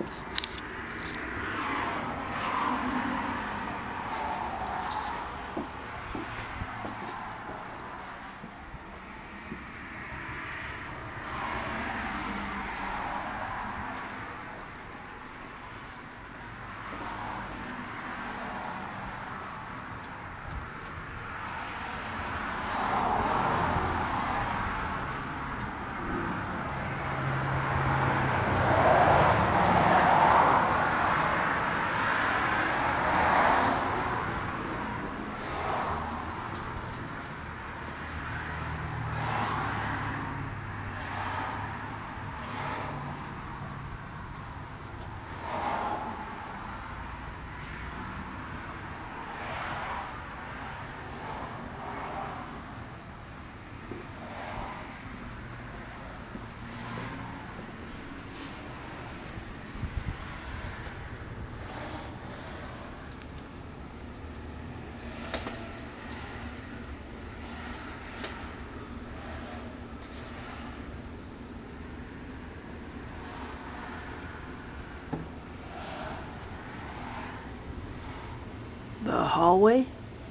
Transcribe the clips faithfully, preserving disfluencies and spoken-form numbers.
The hallway,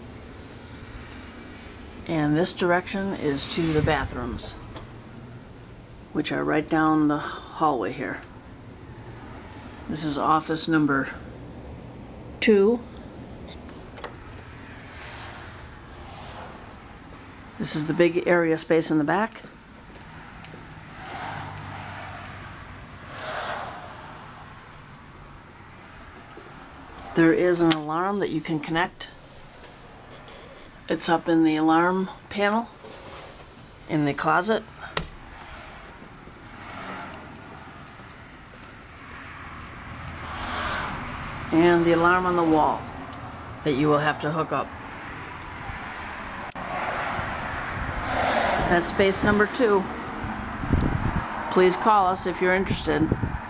and this direction is to the bathrooms, which are right down the hallway here. This is office number two. This is the big area space in the back. There is an alarm that you can connect. It's up in the alarm panel in the closet. And the alarm on the wall that you will have to hook up. That's space number two. Please call us if you're interested.